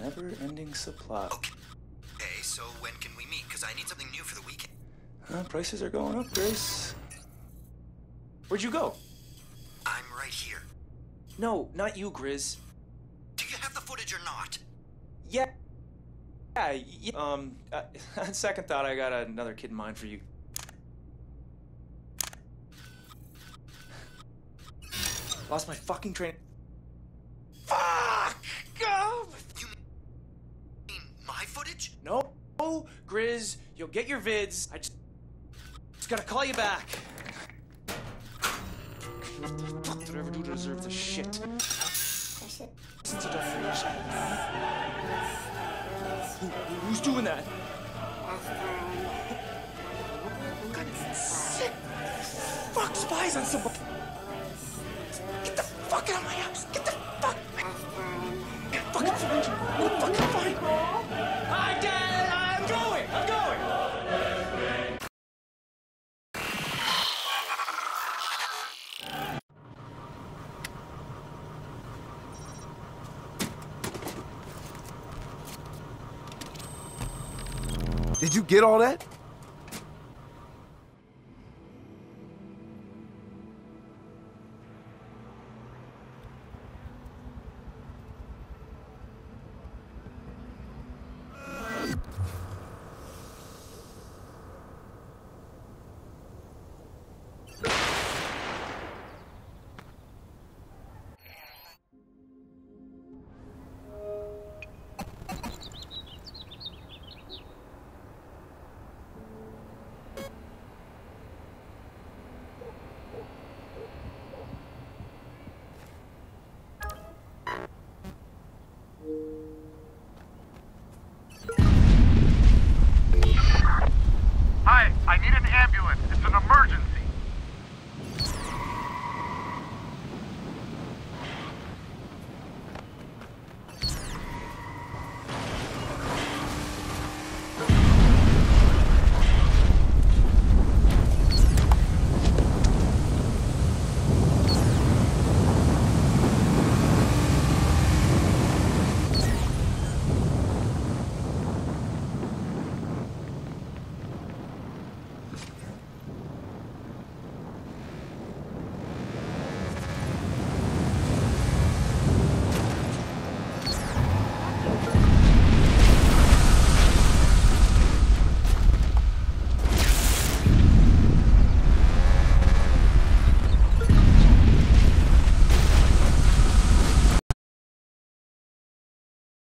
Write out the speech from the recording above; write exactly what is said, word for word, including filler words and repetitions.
never-ending supply. Okay. Hey, so when can we meet? Because I need something new for the weekend. Uh, prices are going up, Grace. Where'd you go? I'm right here. No, not you, Grizz. Do you have the footage or not? Yeah. Yeah, yeah. Um, uh, on second thought, I got another kid in mind for you. Lost my fucking train. Fuck! Go! You mean my footage? No, no, Grizz, you'll get your vids. I just, just gotta call you back. What the fuck did I ever do to deserve this shit? Since a definition. Who, who's doing that? What kind of sick fuck spies on somebody? Get the fuck out of my house! Get the fuck! Get fucking fine! Get fucking fine! I did! I'm going! I'm going! Did you get all that?